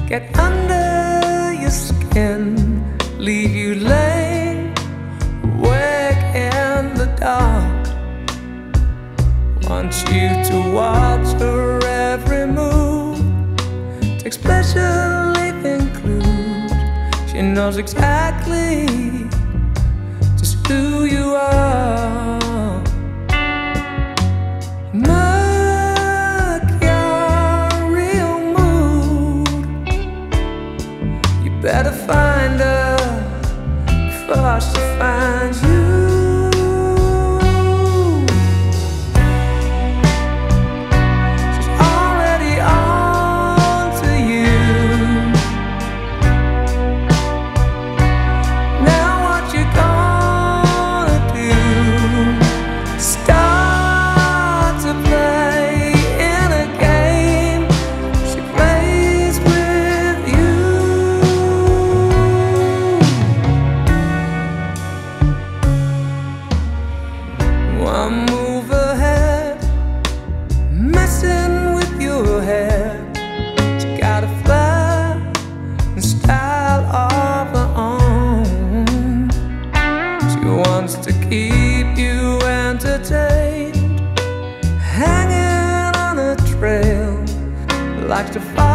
get under your skin, leave you laying awake in the dark. Want you to watch her every move, takes pleasure leaving clues. She knows exactly just who you are. Mercurial mood, you better find her before she finds you. One move ahead, messing with your head. She got a flair and style of her own. She wants to keep you entertained, hanging on a trail, likes to follow